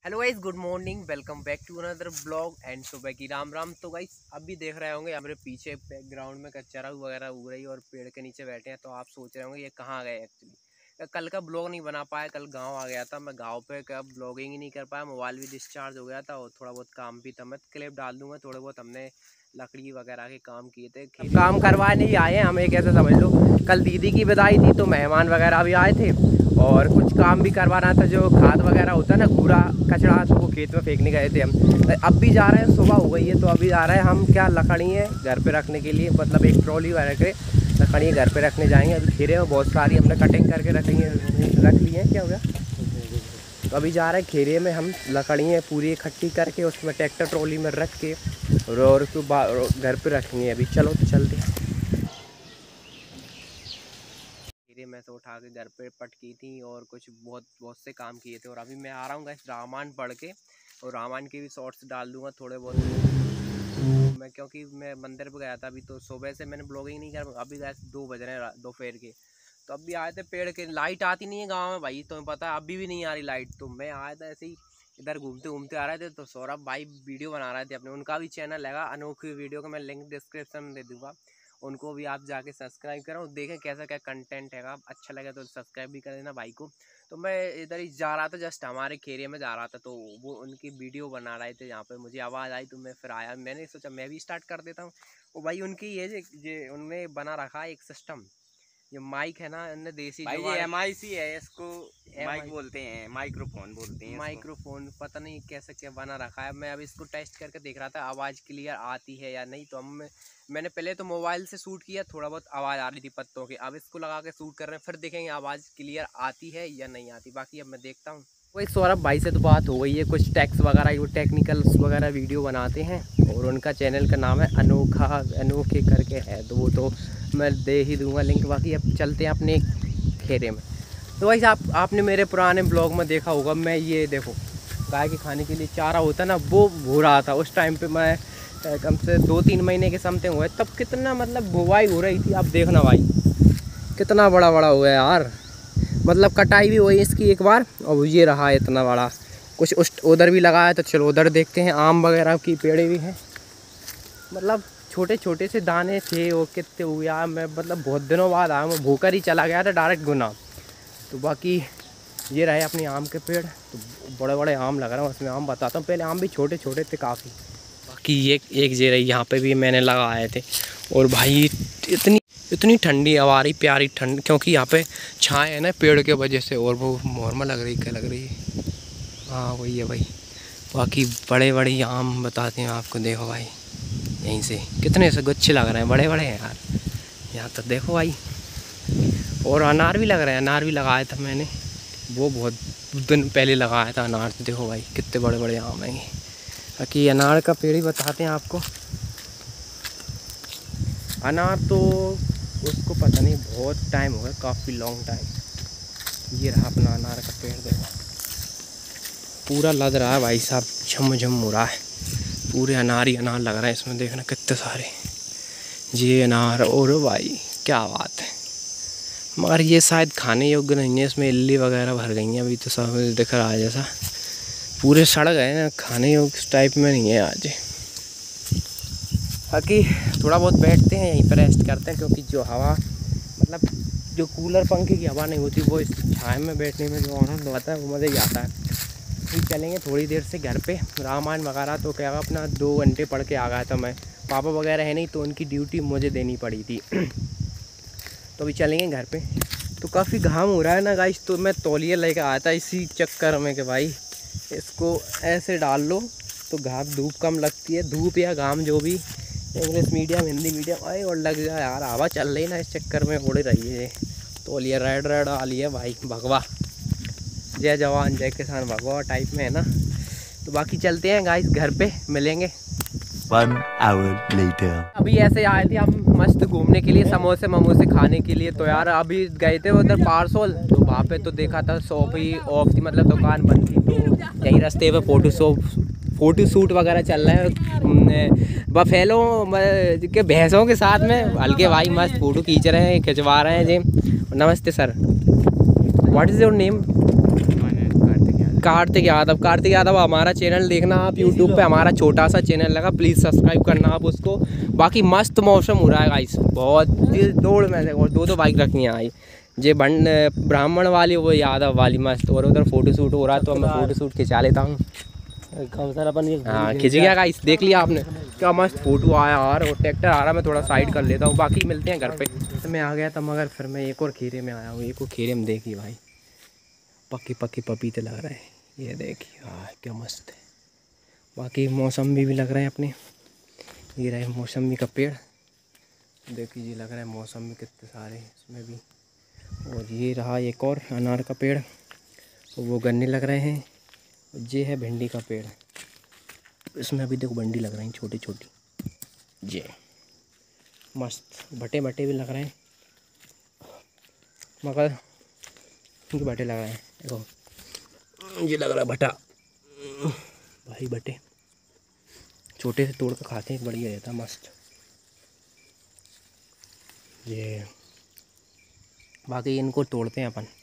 Hello guys, good morning, welcome back to another blog and सुबह की राम राम। तो guys अभी देख रहे होंगे हमारे पीछे बैकग्राउंड में कचरा वगैरह उग रही है और पेड़ के नीचे बैठे हैं। तो आप सोच रहे होंगे ये कहाँ गए। एक्चुअली कल का ब्लॉग नहीं बना पाया, कल गांव आ गया था मैं। गांव पे कब ब्लॉगिंग ही नहीं कर पाया, मोबाइल भी डिस्चार्ज हो गया था और थोड़ा बहुत काम भी था। मैं क्लिप डाल दूंगा, थोड़े बहुत हमने लकड़ी वगैरह के काम किए थे। काम करवाने ही आए हैं हम, एक ऐसा समझ लो। कल दीदी की विदाई थी तो मेहमान वगैरह भी आए थे और कुछ काम भी करवाना था। जो खाद वगैरह होता है ना, कूड़ा कचरा, तो वो खेत में फेंकने गए थे हम। अब भी जा रहे हैं, सुबह हो गई है तो अभी जा रहे हैं हम। क्या लकड़ी है घर पे रखने के लिए, मतलब एक ट्रॉली भर के लकड़ी घर पे रखने जाएंगे। अभी खेरे में बहुत सारी हमने कटिंग करके रख ली है। क्या हो गया, तो अभी जा रहे हैं खेरे में हम। लकड़ी पूरी इकट्ठी करके उसमें ट्रैक्टर ट्रॉली में रख के और उसको घर पे रखेंगे। अभी चलो तो चलते हैं। मैं तो उठा के घर पे पट की थी और कुछ बहुत से काम किए थे। और अभी मैं आ रहा हूँ गाइस रामायण पढ़ के, और रामायण के भी शॉर्ट्स डाल दूंगा थोड़े बहुत मैं, क्योंकि मैं मंदिर पे गया था। अभी तो सुबह से मैंने ब्लॉगिंग नहीं कर, अभी गाइस 2 बज रहे हैं दोपहर के। तो अभी आए थे पेड़ के, लाइट आती नहीं है गाँव में भाई, तुम्हें पता है अभी भी नहीं आ रही लाइट। तो मैं आया था ऐसे ही, इधर घूमते घूमते आ रहे थे तो सौरभ भाई वीडियो बना रहे थे अपने। उनका भी चैनल है अनोखी वीडियो का, मैं लिंक डिस्क्रिप्शन में दे दूँगा। उनको भी आप जाके सब्सक्राइब करो, देखें कैसा क्या कंटेंट है। अच्छा लगे तो सब्सक्राइब भी कर देना भाई को। तो मैं इधर ही जा रहा था, जस्ट हमारे खेरे में जा रहा था, तो वो उनकी वीडियो बना रहे थे। यहाँ पे मुझे आवाज़ आई तो मैं फिर आया। मैंने सोचा मैं भी स्टार्ट कर देता हूँ। वो भाई उनकी ये उनमें बना रखा है एक सिस्टम। ये माइक है ना, इनने देसी भाई ये MIC है, इसको माइक बोलते हैं, माइक्रोफोन बोलते हैं। माइक्रोफोन पता नहीं कैसे क्या बना रखा है। मैं अभी इसको टेस्ट करके देख रहा था आवाज़ क्लियर आती है या नहीं। तो हम मैंने पहले तो मोबाइल से शूट किया, थोड़ा बहुत आवाज़ आ रही थी पत्तों की। अब इसको लगा के शूट कर रहे हैं, फिर देखेंगे आवाज़ क्लियर आती है या नहीं आती। बाकी अब मैं देखता हूँ। वही सौरभ भाई से तो बात हो गई है, कुछ टैक्स वगैरह, वो टेक्निकल्स वगैरह वीडियो बनाते हैं और उनका चैनल का नाम है अनोखे करके है। तो वो तो मैं दे ही दूँगा लिंक। बाकी अब चलते हैं अपने खेरे में। तो भाई आपने मेरे पुराने ब्लॉग में देखा होगा, मैं ये देखो गाय के खाने के लिए चारा होता है ना, वो भो रहा था। उस टाइम पे मैं कम से 2-3 महीने के समथिंग हुए, तब कितना मतलब बुवाई हो रही थी। अब देखना भाई कितना बड़ा बड़ा हुआ है यार। मतलब कटाई भी हुई इसकी एक बार, और ये रहा इतना बड़ा। कुछ उधर भी लगाया, तो चलो उधर देखते हैं। आम वगैरह की पेड़े भी हैं। मतलब छोटे छोटे से दाने थे और कितने हुए यार। मैं मतलब बहुत दिनों बाद आया, मैं भूकर ही चला गया था डायरेक्ट गुना। तो बाकी ये रहे अपने आम के पेड़, तो बड़े बड़े आम लग रहे हैं उसमें। आम बताता हूँ, पहले आम भी छोटे छोटे थे काफ़ी। बाकी एक ये रही, यहाँ पे भी मैंने लगाए थे। और भाई इतनी ठंडी हवा आ रही, प्यारी ठंड, क्योंकि यहाँ पे छाए है ना पेड़ के वजह से। और वो मोरमा लग रही, क्या लग रही है, हाँ वही है भाई। बाकी बड़े बड़े आम बताते हैं आपको, देखो भाई यहीं से कितने से गुच्छे लग रहे हैं, बड़े बड़े हैं यार। यहाँ तो देखो भाई। और अनार भी लग रहे हैं, अनार भी लगाया था मैंने, वो बहुत दिन पहले लगाया था अनार। तो देखो भाई कितने बड़े बड़े आम हैं ये। बाकी अनार का पेड़ ही बताते हैं आपको। अनार तो उसको पता नहीं, बहुत टाइम हो गया, काफ़ी लॉन्ग टाइम। ये रहा अपना अनार का पेड़, देखो पूरा लद रहा है भाई साहब, झम हो रहा है। पूरे अनार ही अनार लग रहा है इसमें, देखना कितने सारे ये अनार। और भाई क्या बात है, मगर ये शायद खाने योग्य नहीं है, इसमें इल्ली वगैरह भर गई हैं। अभी तो सब दिख रहा है जैसा पूरे सड़ गए ना, खाने योग्य टाइप में नहीं है आज। बाकी थोड़ा बहुत बैठते हैं यहीं पर, रेस्ट करते हैं, क्योंकि जो हवा मतलब जो कूलर पंखे की हवा नहीं होती, वो इस छाए में बैठने में जो आनंद आता है वो मज़ा ही आता है। फिर चलेंगे थोड़ी देर से घर पे। रामायण वगैरह तो क्या अपना 2 घंटे पढ़ के आ गया था मैं। पापा वगैरह है नहीं तो उनकी ड्यूटी मुझे देनी पड़ी थी। तो अभी चलेंगे घर पे। तो काफ़ी घाम हो रहा है ना गाइस, तो मैं तौलिया लेकर आया था इसी चक्कर में कि भाई इसको ऐसे डाल लो तो घाम धूप कम लगती है। धूप या घाम जो भी, इंग्लिश मीडियम हिंदी मीडियम आए और लग जाए यार। हवा चल रही ना, इस चक्कर में उड़ रही है तौलिया। रेड आ लिया भाई, भगवा जय जवान जय किसान भगवा टाइप में है ना। तो बाकी चलते हैं गाइस घर पे, मिलेंगे 1 hour later। अभी ऐसे आए थे हम मस्त घूमने के लिए, समोसे खाने के लिए। तो यार अभी गए थे उधर पार्सल, तो वहाँ पे तो देखा था शॉप ही ऑफ थी, मतलब दुकान बंद थी। तो यही रास्ते पे फ़ोटो शूट वगैरह चल रहा है बफेलों के भैंसों के साथ में। हल्के भाई मस्त फ़ोटो खींच रहे हैं, खिंचवा रहे हैं जी। नमस्ते sir, what is your name? Kartik Yadav हमारा चैनल देखना आप यूट्यूब पे, हमारा छोटा सा चैनल लगा, प्लीज़ सब्सक्राइब करना आप उसको। बाकी मस्त मौसम हो रहा है गाइस, बहुत दौड़ में से और 2 बाइक रखनी है आई, जे ब्राह्मण वाली वो यादव वाली मस्त, और उधर फोटो शूट हो रहा है तो मैं फ़ोटो शूट खिंचा लेता हूँ। हाँ खिंच गया गाइस, देख लिया आपने क्या मस्त फोटो आया यार। और ट्रैक्टर आ रहा, मैं थोड़ा साइड कर लेता हूँ, बाकी मिलते हैं घर पे। तो मैं आ गया था मगर फिर मैं एक और खीरे में आया हूँ। एक और खीरे में देखिए भाई पक्की पपीते लग रहे हैं, ये देखिए हाँ क्या मस्त है। बाकी मौसमी भी लग रहे हैं अपने, ये रहे मौसमी का पेड़, देखिए ये लग रहा है मौसमी कितने सारे इसमें भी। और ये रहा एक और अनार का पेड़, वो गन्ने लग रहे हैं। ये है भिंडी का पेड़, इसमें अभी देखो भिंडी लग रही हैं छोटी छोटी। ये मस्त भटे भी लग रहे हैं, मगर इनके भटे लग रहे हैं। देखो ये लग रहा है भटा भाई, भटे छोटे से तोड़ कर खाते हैं, बढ़िया रहता मस्त। ये बाकी इनको तोड़ते हैं अपन।